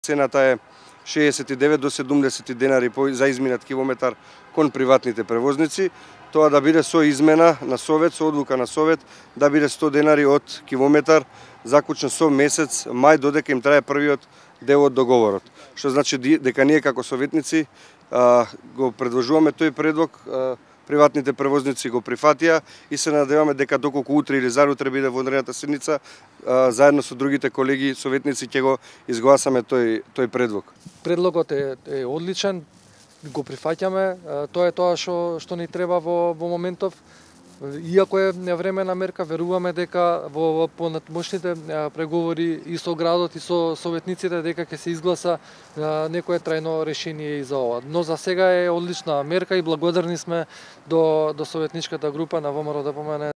Цената е 69 до 70 денари за изминат километар кон приватните превозници. Тоа да биде со измена на Совет, со одлука на Совет, да биде 100 денари од километар, заклучен со месец мај, додека им трае првиот дел од договорот. Што значи дека ние како советници го предложуваме тој предлог, приватните превозници го прифатија и се надеваме дека доколку утре или зарутре биде во одредената седница, заедно со другите колеги советници ќе го изгласаме тој предлог. Предлогот е одличен, го прифаќаме, тоа е тоа што ни треба во моментов. Иако е невременна мерка, веруваме дека во понатмошните преговори и со градот и со советниците дека ќе се изгласа некое трајно решение и за ова. Но за сега е одлична мерка и благодарни сме до советничката група на ВМРО ДПМН